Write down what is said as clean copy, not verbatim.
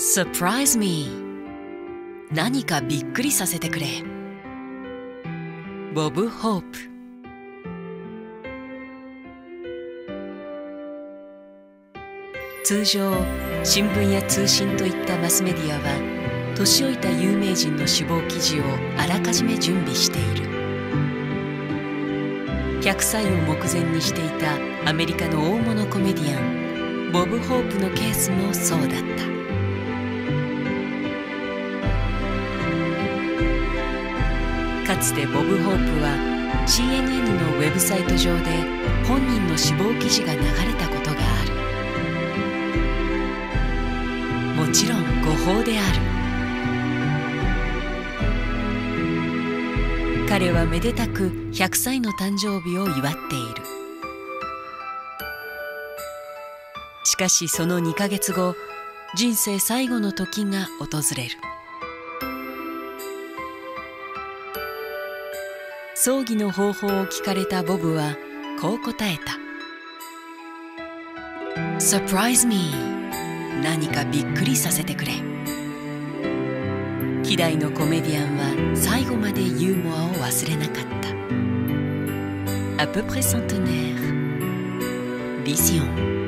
Surprise me 何かびっくりさせてくれ。ボブ・ホープ。通常新聞や通信といったマスメディアは年老いた有名人の死亡記事をあらかじめ準備している。100歳を目前にしていたアメリカの大物コメディアンボブ・ホープのケースもそうだった。かつてボブ・ホープは CNN のウェブサイト上で本人の死亡記事が流れたことがある。もちろん誤報である。彼はめでたく100歳の誕生日を祝っている。しかしその2ヶ月後、人生最後の時が訪れる。葬儀の方法を聞かれたボブはこう答えた。Surprise me 何かびっくりさせてくれ。希代のコメディアンは最後までユーモアを忘れなかった。À peu près centenaire. Vision